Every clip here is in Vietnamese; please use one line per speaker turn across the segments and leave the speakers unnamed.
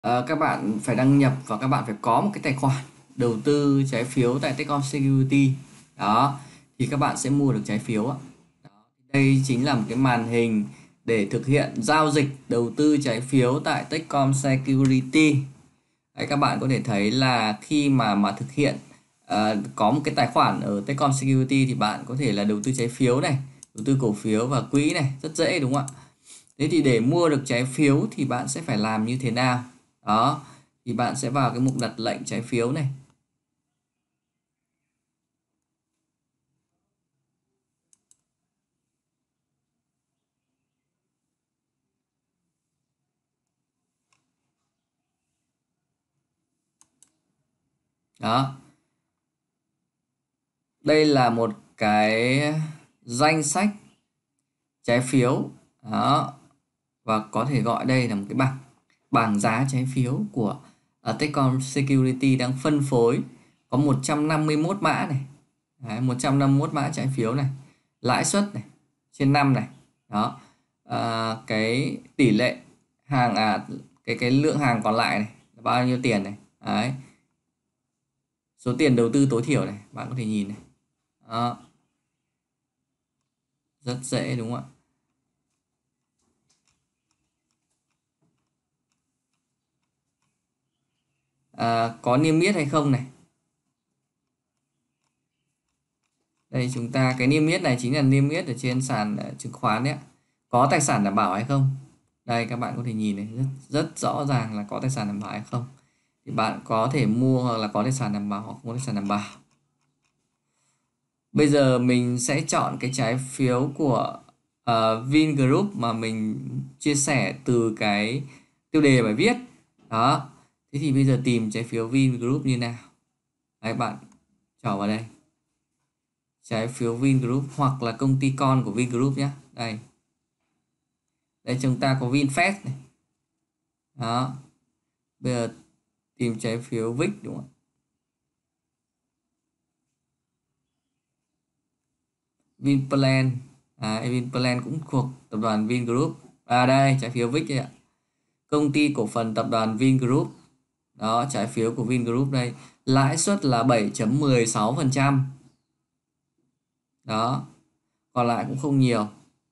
Các bạn phải đăng nhập và các bạn phải có một cái tài khoản đầu tư trái phiếu tại Techcom Security. Đó, thì các bạn sẽ mua được trái phiếu ạ. Đây chính là một cái màn hình để thực hiện giao dịch đầu tư trái phiếu tại Techcom Security. Đấy, các bạn có thể thấy là khi mà thực hiện có một cái tài khoản ở Techcom Security thì bạn có thể là đầu tư trái phiếu này, đầu tư cổ phiếu và quỹ này, rất dễ đúng không ạ? Thế thì để mua được trái phiếu thì bạn sẽ phải làm như thế nào? Đó, thì bạn sẽ vào cái mục đặt lệnh trái phiếu này. Đó, đây là một cái danh sách trái phiếu. Đó, và có thể gọi đây là một cái bảng giá trái phiếu của Techcom Security đang phân phối. Có 151 mã này. Đấy, 151 mã trái phiếu này, lãi suất này trên năm này. Đó, cái tỷ lệ hàng cái lượng hàng còn lại này là bao nhiêu tiền này. Đấy, số tiền đầu tư tối thiểu này bạn có thể nhìn này. Đó, rất dễ đúng không ạ? Có niêm yết hay không này. Đây, chúng ta cái niêm yết này chính là niêm yết ở trên sàn chứng khoán đấy ạ. Có tài sản đảm bảo hay không. Đây, các bạn có thể nhìn này, rất rõ ràng là có tài sản đảm bảo hay không. Thì bạn có thể mua hoặc là có tài sản đảm bảo hoặc không có tài sản đảm bảo. Bây giờ mình sẽ chọn cái trái phiếu của Vingroup mà mình chia sẻ từ cái tiêu đề bài viết. Đó, thế thì bây giờ tìm trái phiếu Vingroup như nào. Đấy, bạn trỏ vào đây, trái phiếu Vingroup hoặc là công ty con của Vingroup nhé. Đây chúng ta có VinFast này. Đó, bây giờ tìm trái phiếu VIX đúng không ạ? Vinpearl. Vinpearl cũng thuộc tập đoàn Vingroup. Đây trái phiếu VIX đây ạ, công ty cổ phần tập đoàn Vingroup. Đó, trái phiếu của Vingroup đây, lãi suất là 7,16%. Đó, còn lại cũng không nhiều.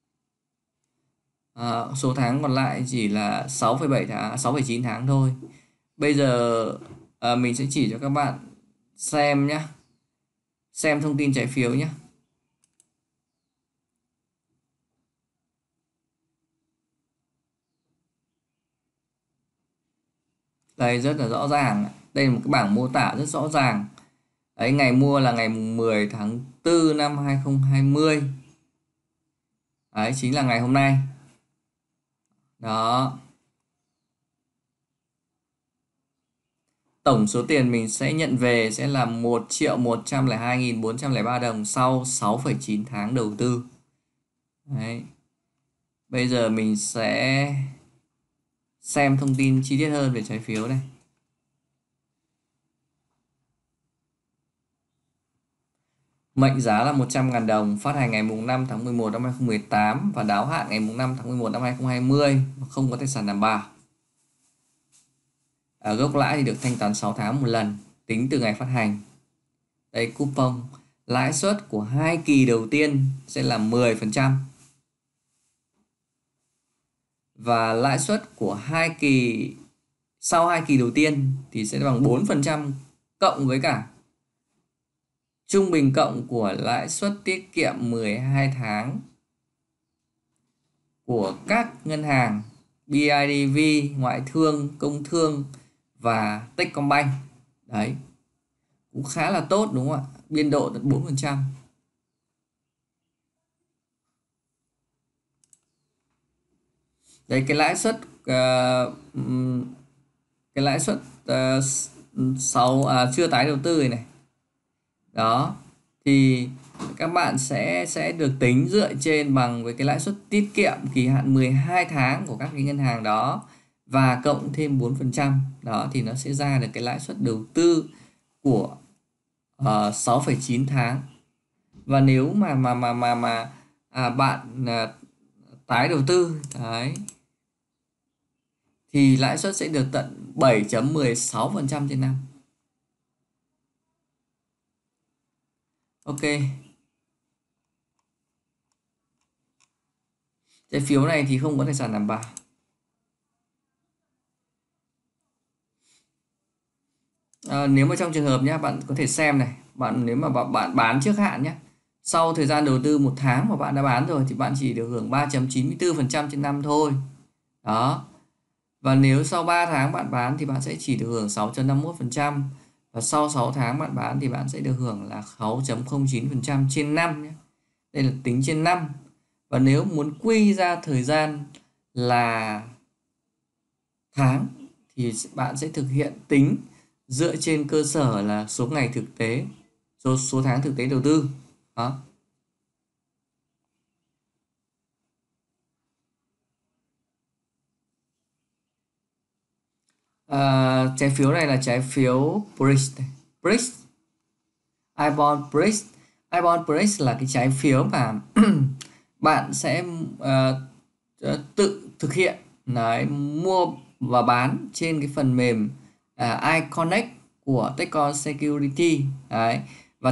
Số tháng còn lại chỉ là 6,7 tháng, 6,9 tháng thôi. Bây giờ mình sẽ chỉ cho các bạn xem nhé, xem thông tin trái phiếu nhé. Đây rất là rõ ràng, đây là một cái bảng mô tả rất rõ ràng. Đấy, ngày mua là ngày 10 tháng 4 năm 2020. Đấy chính là ngày hôm nay. Đó, tổng số tiền mình sẽ nhận về sẽ là 1.102.403 đồng sau 6,9 tháng đầu tư. Đấy, bây giờ mình sẽ xem thông tin chi tiết hơn về trái phiếu này. Mệnh giá là 100.000 đồng, phát hành ngày mùng 5 tháng 11 năm 2018 và đáo hạn ngày mùng 5 tháng 11 năm 2020, không có tài sản đảm bảo. Gốc lãi thì được thanh toán 6 tháng một lần, tính từ ngày phát hành. Đây coupon, lãi suất của 2 kỳ đầu tiên sẽ là 10%. Và lãi suất của sau 2 kỳ đầu tiên thì sẽ bằng 4% cộng với cả trung bình cộng của lãi suất tiết kiệm 12 tháng của các ngân hàng BIDV, Ngoại thương, Công thương và Techcombank. Đấy, cũng khá là tốt đúng không ạ? Biên độ tận 4%. Đấy, cái lãi suất chưa tái đầu tư này. Đó, thì các bạn sẽ được tính dựa trên bằng với cái lãi suất tiết kiệm kỳ hạn 12 tháng của các cái ngân hàng đó và cộng thêm 4%. Đó thì nó sẽ ra được cái lãi suất đầu tư của 6,9 tháng. Và nếu mà bạn tái đầu tư đấy thì lãi suất sẽ được tận 7,16% trên năm. Ok, trái phiếu này thì không có tài sản đảm bảo. Nếu mà trong trường hợp nhé, bạn có thể xem này, nếu mà bạn bán trước hạn nhé, sau thời gian đầu tư 1 tháng mà bạn đã bán rồi thì bạn chỉ được hưởng 3,94% trên năm thôi. Đó. Và nếu sau 3 tháng bạn bán thì bạn sẽ chỉ được hưởng 6,51%, và sau 6 tháng bạn bán thì bạn sẽ được hưởng là 6,09% trên năm nhé. Đây là tính trên năm. Và nếu muốn quy ra thời gian là tháng thì bạn sẽ thực hiện tính dựa trên cơ sở là số ngày thực tế, số tháng thực tế đầu tư. Đó. Trái phiếu này là trái phiếu BRICS này. BRICS, iBond BRICS. iBond BRICS là cái trái phiếu mà bạn sẽ tự thực hiện đấy, mua và bán trên cái phần mềm iConnect của Techcom Security đấy.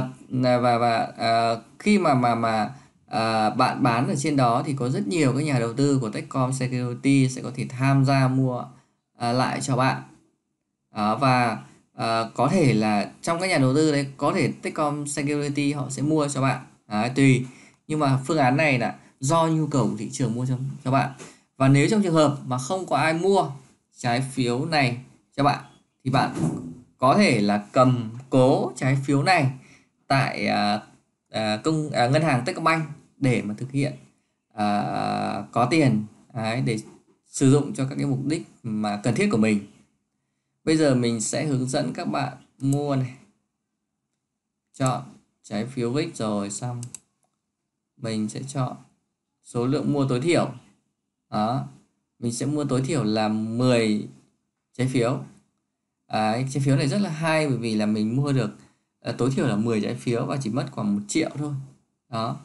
Và khi bạn bán ở trên đó thì có rất nhiều các nhà đầu tư của Techcom Security sẽ có thể tham gia mua lại cho bạn. Đó, và có thể là trong các nhà đầu tư đấy có thể Techcom Security họ sẽ mua cho bạn đấy, tùy. Nhưng mà phương án này là do nhu cầu của thị trường mua cho bạn. Và nếu trong trường hợp mà không có ai mua trái phiếu này cho bạn thì bạn có thể là cầm cố trái phiếu này tại ngân hàng Techcombank để mà thực hiện có tiền đấy, để sử dụng cho các cái mục đích mà cần thiết của mình. Bây giờ mình sẽ hướng dẫn các bạn mua này. Chọn trái phiếu VIX rồi xong mình sẽ chọn số lượng mua tối thiểu. Đó, mình sẽ mua tối thiểu là 10 trái phiếu. Trái phiếu này rất là hay bởi vì là mình mua được tối thiểu là 10 trái phiếu và chỉ mất khoảng 1 triệu thôi. Đó,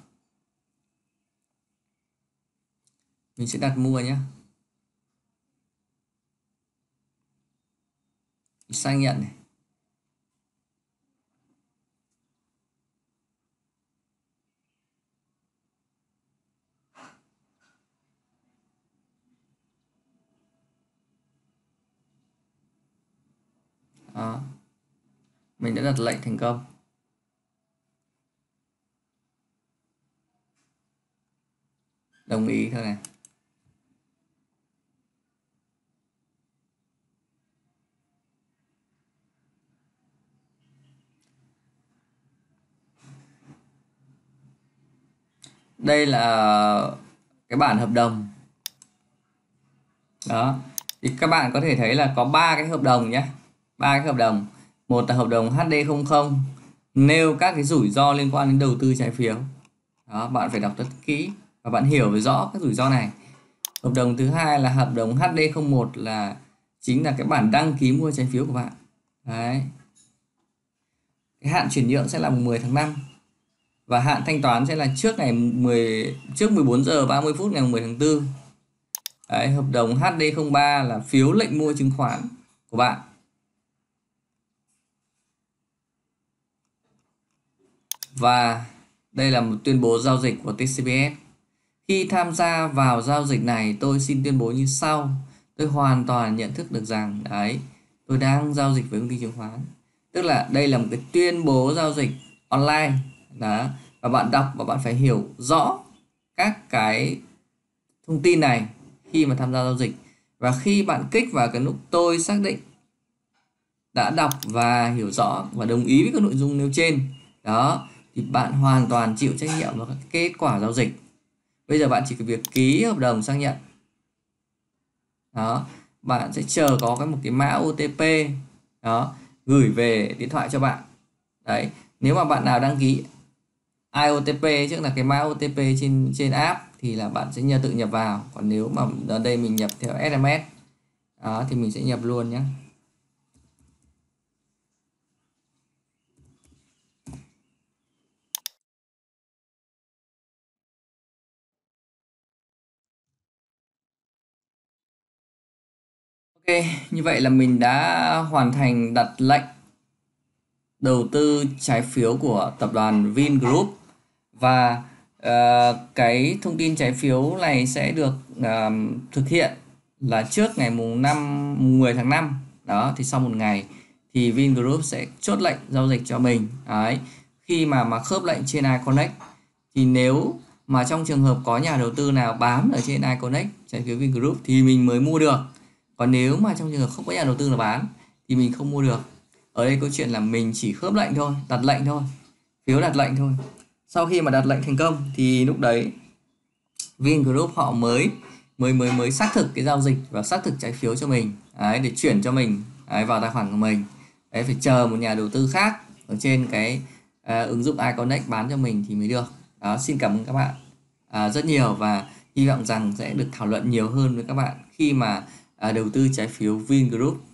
mình sẽ đặt mua nhé. Xác nhận này. Đó, mình đã đặt lệnh thành công. Đồng ý thôi này. Đây là cái bản hợp đồng. Đó, thì các bạn có thể thấy là có 3 cái hợp đồng nhé. 3 cái hợp đồng. Một là hợp đồng HD00 nêu các cái rủi ro liên quan đến đầu tư trái phiếu. Đó, bạn phải đọc rất kỹ và bạn hiểu về rõ các rủi ro này. Hợp đồng thứ hai là hợp đồng HD01 là chính là cái bản đăng ký mua trái phiếu của bạn. Đấy. Cái hạn chuyển nhượng sẽ là 10 tháng 5 và hạn thanh toán sẽ là trước 14 giờ 30 phút ngày 10 tháng 4. Đấy, hợp đồng HD03 là phiếu lệnh mua chứng khoán của bạn. Và đây là một tuyên bố giao dịch của TCBS. Khi tham gia vào giao dịch này, tôi xin tuyên bố như sau. Tôi hoàn toàn nhận thức được rằng đấy, tôi đang giao dịch với công ty chứng khoán. Tức là đây là một cái tuyên bố giao dịch online. Đó. Và bạn đọc và bạn phải hiểu rõ các cái thông tin này khi mà tham gia giao dịch. Và khi bạn kích vào cái nút tôi xác định đã đọc và hiểu rõ và đồng ý với các nội dung nêu trên, đó, thì bạn hoàn toàn chịu trách nhiệm vào các kết quả giao dịch. Bây giờ bạn chỉ việc ký hợp đồng xác nhận. Đó, bạn sẽ chờ có một cái mã OTP đó gửi về điện thoại cho bạn. Đấy, nếu mà bạn nào đăng ký iOTP tức là cái mã OTP trên app thì là bạn sẽ tự nhập vào. Còn nếu mà ở đây mình nhập theo SMS đó, thì mình sẽ nhập luôn nhé. Ok, như vậy là mình đã hoàn thành đặt lệnh đầu tư trái phiếu của tập đoàn Vingroup, và cái thông tin trái phiếu này sẽ được thực hiện là trước ngày mùng 10 tháng 5. Đó, thì sau một ngày thì Vingroup sẽ chốt lệnh giao dịch cho mình. Đấy. Khi mà khớp lệnh trên iConnect thì nếu mà trong trường hợp có nhà đầu tư nào bán ở trên iConnect trái phiếu Vingroup thì mình mới mua được. Còn nếu mà trong trường hợp không có nhà đầu tư nào bán thì mình không mua được. Ở đây câu chuyện là mình chỉ khớp lệnh thôi, đặt lệnh thôi, phiếu đặt lệnh thôi. Sau khi mà đặt lệnh thành công thì lúc đấy Vingroup họ mới xác thực cái giao dịch và xác thực trái phiếu cho mình. Đấy, để chuyển cho mình vào tài khoản của mình. Đấy, phải chờ một nhà đầu tư khác ở trên cái ứng dụng iConnect bán cho mình thì mới được. Đó, xin cảm ơn các bạn rất nhiều, và hy vọng rằng sẽ được thảo luận nhiều hơn với các bạn khi mà đầu tư trái phiếu Vingroup.